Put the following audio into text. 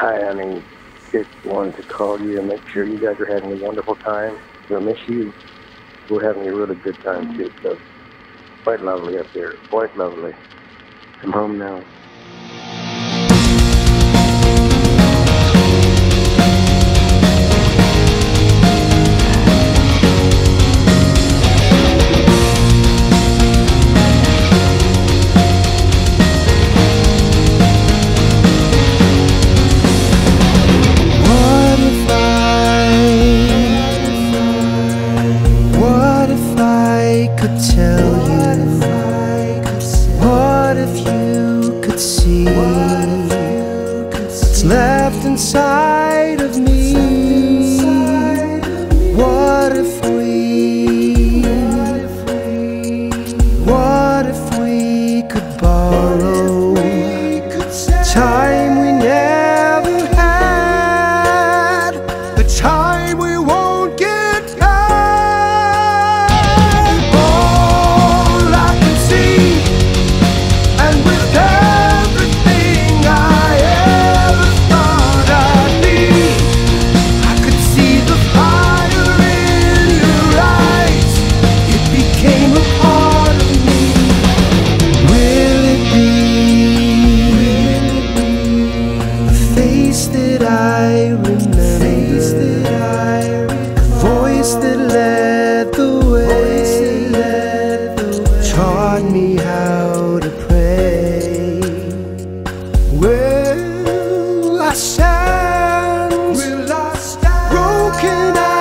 Hi, honey. Just wanted to call you and make sure you guys are having a wonderful time. We'll miss you. We're having a really good time, too. So, quite lovely up there. Quite lovely. I'm home now. Could tell you, what if you could see what's left inside of me? What if we could borrow time we never had, the time we won't get back? That I remember, voice that led the way, taught me how to pray. Will I stand broken out?